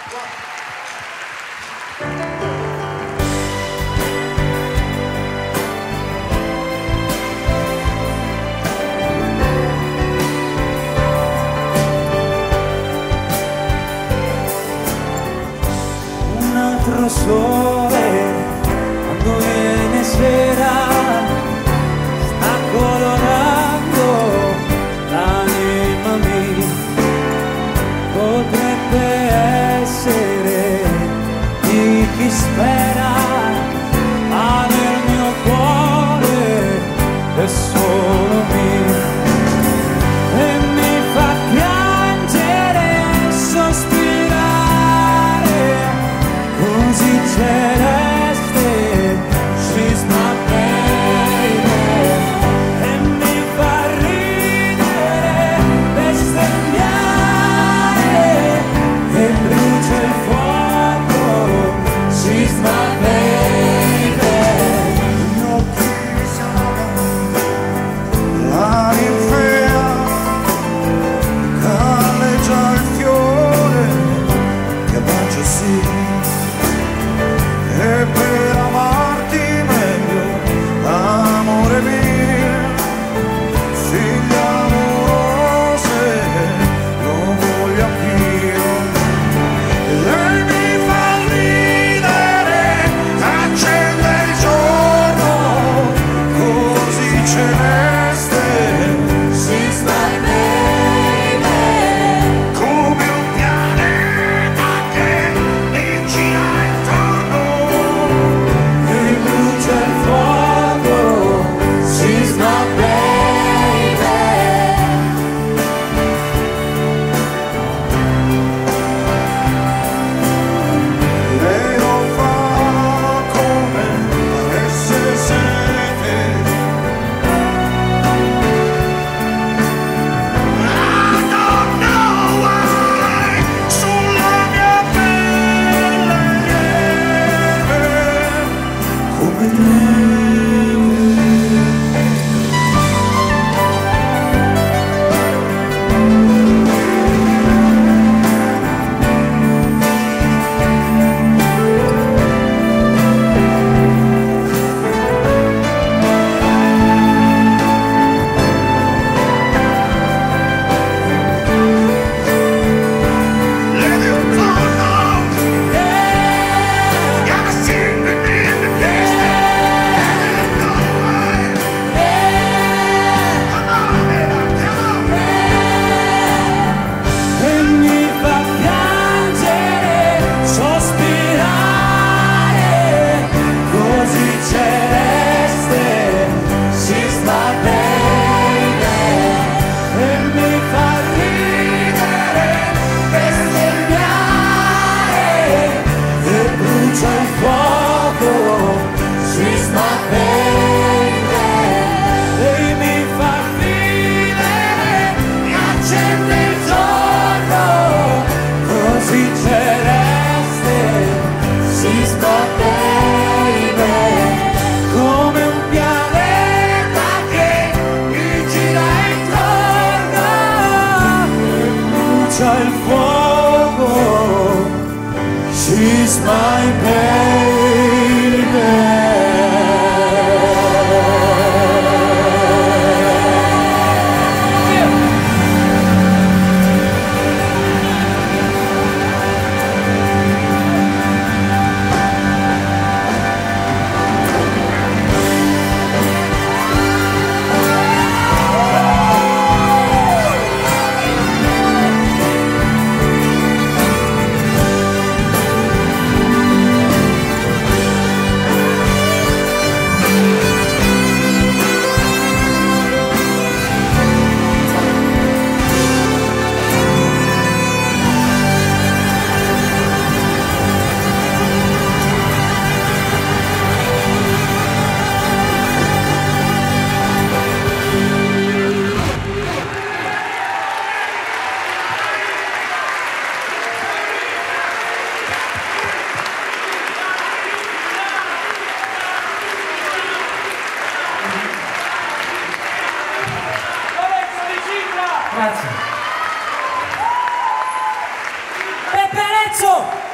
Un altro sole quando viene sera sta colorando l'anima mia, potrebbe essere di chi spera, ma nel mio cuore è solo mio e mi fa piangere e sospirare così celeste. She's my baby e mi fa ridere, bestemmiare e brucia il fuoco. She's my baby. Gli occhi salgono, l'aria fea, galleggia il fiore che bacia sì. E per amarti meglio, amore mio, figlia amorose, lo voglio anch'io. E lei mi fa ridere, accende il giorno, così celeste. She's my baby, come un pianeta che mi gira intorno e brucia il fuoco. She's my baby. Lei lo fa come avesse sete. I don't know why sulla mia pelle lieve come neve. Let it fall down, gotta sing it in the distance. I don't know why. Come on, baby, come on. E mi fa piangere, sospirare, così celeste. She's my baby. E mi fa ridere, bestemmiare e brucia il fuoco. She's my baby. E mi fa ridere, mi accende il giorno, così celeste. She's my baby, come un pianeta che mi gira intorno e brucia il fuoco. She's my baby. pezzo!